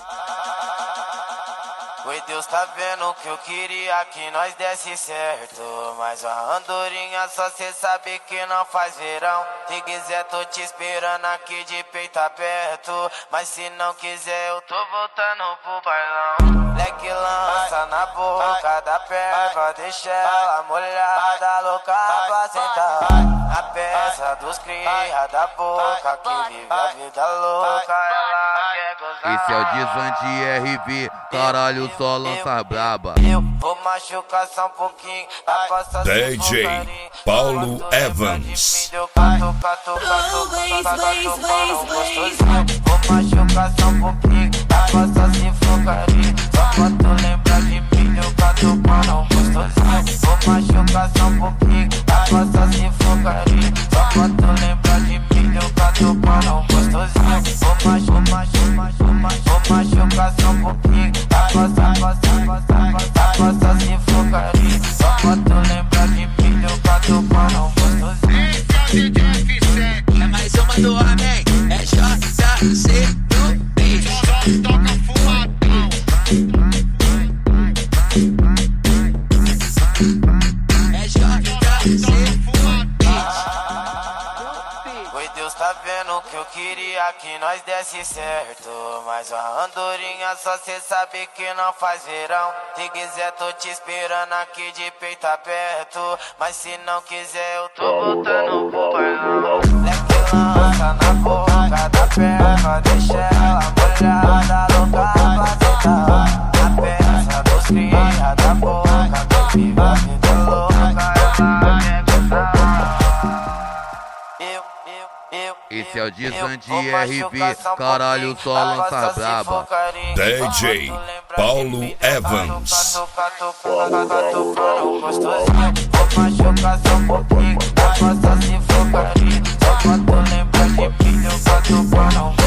Oi, Deus tá vendo que eu queria que nós desse certo, mas a andorinha só cê sabe que não faz verão. Se quiser tô te esperando aqui de peito aberto, mas se não quiser eu tô voltando pro bailão. Leque lança na boca da perna, deixa ela molhada, louca pra sentar. A peça dos cria da boca que vive a vida louca, ela quer gozar. Esse é o Desande RV, caralho, só lança braba. Eu vou machucar só um pouquinho, DJ Paulo Evans. Vou machucar só um pouquinho, passa se focaria. Só pra tu lembrar de mim, eu cato para um gostosinho. Vou machucar só um pouquinho, passa se focaria. Só pra tu lembrar de mim, eu cato para um gostosinho. Vou machucar só um pouquinho, passa se focaria. Só pra tu lembrar de mim, eu cato para um gostosinho. É mais uma do homem, é JC do beat. Toca fumadão. É JC Oi, Deus tá vendo que eu queria que nós desse certo, mas a andorinha só cê sabe que não faz verão. Se quiser tô te esperando aqui de peito aberto, mas se não quiser eu tô voltando pro bailão. Leque lança na boca da perna, deixa ela molhada, louca pra sentar. A peça dos cria da boca que vive a vida louca, ela quer gozar. Esse é o Desande RV, caralho, só lança braba. DJ Paulo Evans. Vou machucar só um pouquinho, passa se focaria. Só pra tu lembrar de mim, eu bato para um